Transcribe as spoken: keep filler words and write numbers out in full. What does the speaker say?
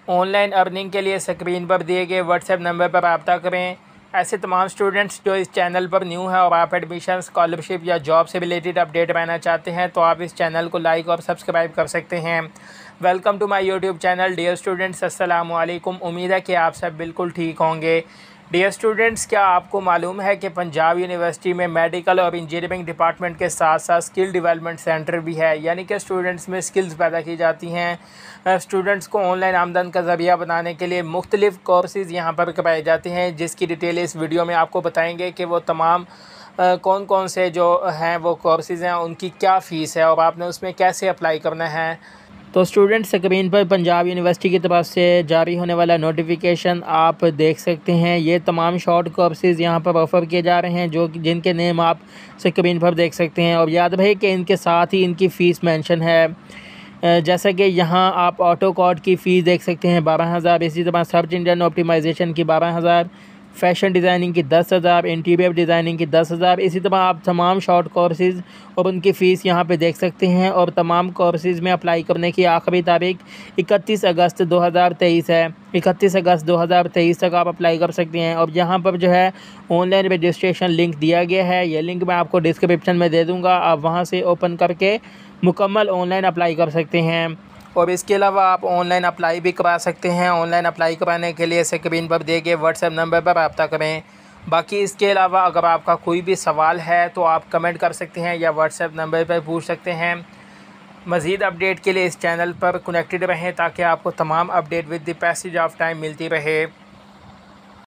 Online earning के लिए screen पर दिए गए व्हाट्सएप नंबर पर रब्ता करें। ऐसे तमाम स्टूडेंट्स जो इस चैनल पर न्यू है और आप एडमिशन, स्कॉलरशिप या जॉब से रिलेटेड अपडेट रहना चाहते हैं तो आप इस चैनल को लाइक और सब्सक्राइब कर सकते हैं। Welcome to my YouTube channel. Dear students, अस्सलामु अलैकुम। उम्मीद है कि आप सब बिल्कुल ठीक होंगे। डियर स्टूडेंट्स, क्या आपको मालूम है कि पंजाब यूनिवर्सिटी में मेडिकल और इंजीनियरिंग डिपार्टमेंट के साथ साथ स्किल डेवलपमेंट सेंटर भी है, यानी कि स्टूडेंट्स में स्किल्स पैदा की जाती हैं। स्टूडेंट्स को ऑनलाइन आमदन का ज़रिया बनाने के लिए मुख्तलिफ़ कोर्सेज़ यहाँ पर करवाए जाते हैं, जिसकी डिटेल इस वीडियो में आपको बताएंगे कि वो तमाम आ, कौन कौन से जो हैं वो कोर्सेज़ हैं, उनकी क्या फ़ीस है और आपने उसमें कैसे अप्लाई करना है। तो स्टूडेंट, स्क्रीन पर पंजाब यूनिवर्सिटी की तरफ से जारी होने वाला नोटिफिकेशन आप देख सकते हैं। ये तमाम शॉर्ट कोर्सेज़ यहाँ पर ऑफ़र किए जा रहे हैं, जो जिनके नेम आप स्क्रीन पर देख सकते हैं। और याद रहे कि इनके साथ ही इनकी फ़ीस मेंशन है। जैसा कि यहाँ आप ऑटो कॉड की फ़ीस देख सकते हैं बारह हज़ार, इसी तरह सर्च इंजन ऑप्टिमाइजेशन की बारह हज़ार, फ़ैशन डिज़ाइनिंग की दस हज़ार, इंटीरियर डिज़ाइनिंग की दस हज़ार। इसी तरह आप तमाम शॉर्ट कोर्सेज़ और उनकी फ़ीस यहाँ पे देख सकते हैं। और तमाम कोर्सेज़ में अप्लाई करने की आखिरी तारीख इकतीस अगस्त दो हज़ार तेईस है। इकतीस अगस्त दो हज़ार तेईस तक आप अप्लाई कर सकते हैं। और यहाँ पर जो है ऑनलाइन रजिस्ट्रेशन लिंक दिया गया है, ये लिंक मैं आपको डिस्क्रिप्शन में दे दूँगा। आप वहाँ से ओपन करके मुकम्मल ऑनलाइन अप्लाई कर सकते हैं। और इसके अलावा आप ऑनलाइन अप्लाई भी करा सकते हैं। ऑनलाइन अप्लाई कराने के लिए स्क्रीन पर दिए गए व्हाट्सएप नंबर पर रब्ता करें। बाकी इसके अलावा अगर आपका कोई भी सवाल है तो आप कमेंट कर सकते हैं या व्हाट्सएप नंबर पर पूछ सकते हैं। मज़ीद अपडेट के लिए इस चैनल पर कनेक्टेड रहें ताकि आपको तमाम update with the passage of time मिलती रहे।